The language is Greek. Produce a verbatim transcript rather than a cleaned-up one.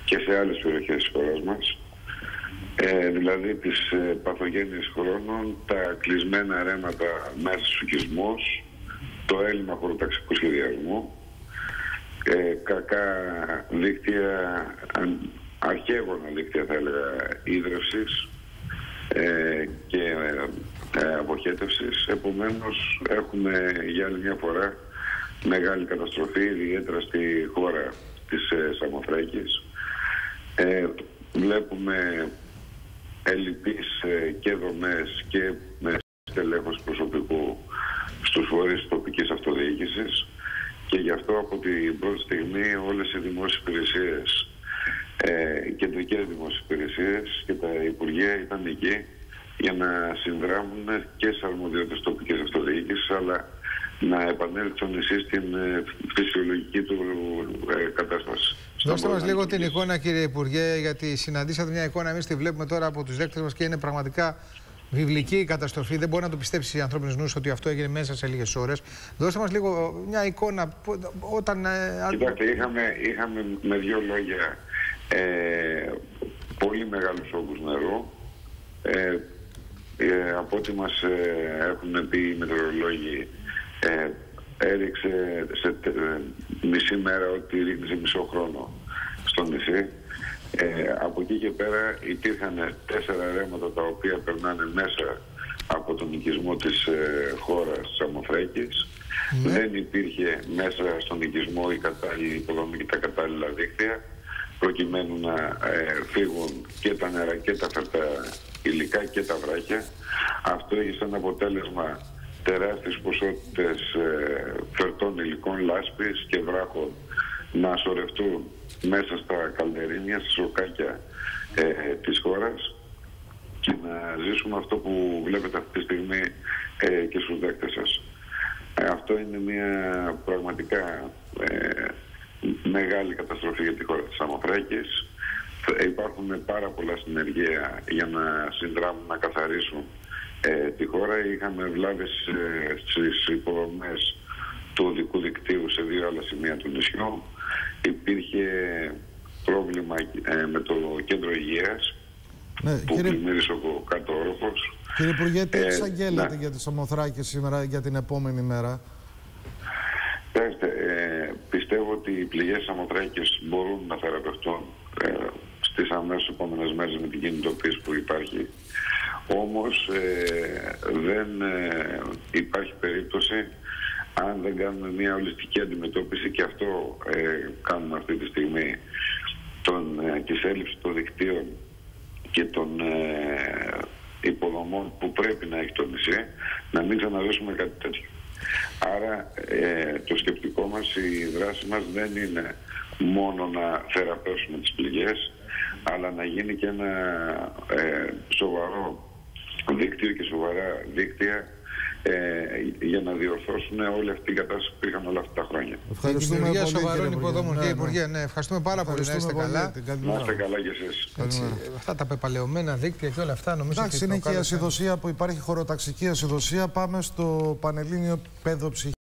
και σε άλλες περιοχές της χώρας μας. Ε, δηλαδή τις ε, παθογένειες χρόνων, τα κλεισμένα ρέματα μέσα στους οικισμούς, το έλλειμμα χωροταξικού σχεδιασμού, ε, κακά δίκτυα, αρχαίγωνα δίκτυα θα έλεγα ίδρευσης ε, και ε, αποχέτευσης. Επομένως έχουμε για άλλη μια φορά μεγάλη καταστροφή, ιδιαίτερα στη χώρα της ε, Σαμοθράκης. Ε, βλέπουμε ελλειπείς ε, και δομές και με στελέχος προσωπικού στους φορείς της τοπικής αυτοδιοίκησης, και γι' αυτό από την πρώτη στιγμή όλες οι δημόσιες υπηρεσίες, ε, οι κεντρικές δημόσιες υπηρεσίες και τα Υπουργεία ήταν εκεί για να συνδράμουν και στις αρμοδιότητες τοπικής αυτοδιοίκησης, αλλά να επανέλθει το νησί στην ε, φυσιολογική του ε, κατάσταση. Δώστε μας λίγο την εικόνα, κύριε Υπουργέ, γιατί συναντήσατε μια εικόνα, εμείς τη βλέπουμε τώρα από τους δέκτες μας και είναι πραγματικά βιβλική η καταστροφή. Δεν μπορεί να το πιστέψει η ανθρώπινη νους ότι αυτό έγινε μέσα σε λίγες ώρες. Δώστε μας λίγο μια εικόνα όταν... Κοιτάξτε, είχαμε, είχαμε με δύο λόγια ε, πολύ μεγάλους όγκους νερού. Ε, ε, από ό,τι μας ε, έχουν πει οι μετεωρολόγοι, ε, έριξε σε ε, μισή μέρα ότι ρίχνει σε μισό χρόνο στο νησί. Ε, από εκεί και πέρα υπήρχαν τέσσερα ρέματα τα οποία περνάνε μέσα από τον οικισμό της ε, χώρας της Σαμοθράκης. Mm. Δεν υπήρχε μέσα στον οικισμό η κατάλληλη υποδομή και τα κατάλληλα δίκτυα προκειμένου να ε, φύγουν και τα νερά και τα φερτά υλικά και τα βράχια. Αυτό έχει σαν αποτέλεσμα τεράστιες ποσότητες ε, φερτών υλικών, λάσπης και βράχων να σωρευτούν μέσα στα καλντερίνια, στα σοκάκια ε, της χώρας και να ζήσουμε αυτό που βλέπετε αυτή τη στιγμή ε, και στους δέκτες σας. Ε, αυτό είναι μια πραγματικά ε, μεγάλη καταστροφή για τη χώρα της Σαμοθράκης. Ε, υπάρχουν πάρα πολλά συνεργεία για να συνδράμουν, να καθαρίσουν ε, τη χώρα. Είχαμε βλάβες ε, στις υποδομές του οδικού δικτύου σε δύο άλλα σημεία του νησιού. Υπήρχε πρόβλημα ε, με το κέντρο υγείας, ναι, που κύριε... πλημμύρισε ο κάτω όροφος. Κύριε Υπουργέ, τι ε, εξαγγέλλατε ναι. για τη Σαμοθράκη σήμερα, για την επόμενη μέρα? Πέστε, ε, πιστεύω ότι οι πληγές Σαμοθράκης μπορούν να θεραπευτούν ε, στις αμέσως επόμενες μέρες με την κινητοποίηση που υπάρχει. Όμως ε, δεν ε, υπάρχει περίπτωση, αν δεν κάνουμε μια ολιστική αντιμετώπιση, και αυτό ε, κάνουμε αυτή τη στιγμή, τον, ε, της έλλειψης των δικτύων και των ε, υποδομών που πρέπει να έχει το νησί, να μην ξαναδώσουμε κάτι τέτοιο. Άρα ε, το σκεπτικό μας, η δράση μας δεν είναι μόνο να θεραπεύσουμε τις πληγές, αλλά να γίνει και ένα ε, σοβαρό δίκτυο και σοβαρά δίκτυα Ε, για να διορθώσουν όλη αυτή την κατάσταση που είχαν όλα αυτά τα χρόνια. Ευχαριστούμε πολύ, σοβαρών υποδόμων, κύριε Υπουργέ. Ναι, ευχαριστούμε πάρα πολύ. Να είστε καλά. Να είστε καλά κι εσείς. Αυτά τα πεπαλαιωμένα δίκτυα και όλα αυτά, νομίζω. Εντάξει, είναι και η ασυδοσία που υπάρχει, χωροταξική ασυδοσία. Πάμε στο Πανελλήνιο Παιδοψυχικό.